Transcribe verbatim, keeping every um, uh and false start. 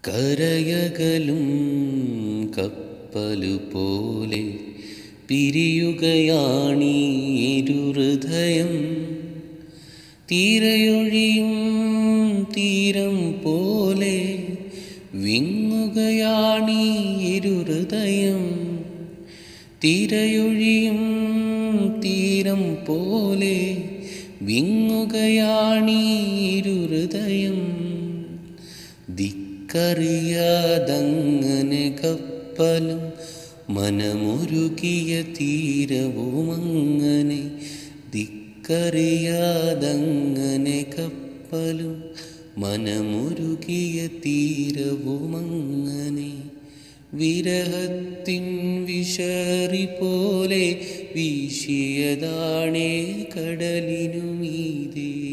കരയകലും കപ്പലുപോലെ പിരിയുകയാണീ ഇരുഹൃദയം. തീരയൊഴിയും തീരം പോലെ വിങ്ങുകയാണീ ഇരുഹൃദയം. തീരയൊഴിയും തീരം പോലെ വിങ്ങുകയാണീ ഇരുഹൃദയം. ദിക്കറിയാതങ്ങനെ കപ്പലും മനമൊരുകിയ തീരവുമങ്ങനെ. ദിക്കറിയാതങ്ങനെ കപ്പലും മനമൊരുകിയ തീരവുമങ്ങനെ. വിരഹത്തിൻ വിശറി പോലെ വീശിയതാണേ കടലിനു മീതെ.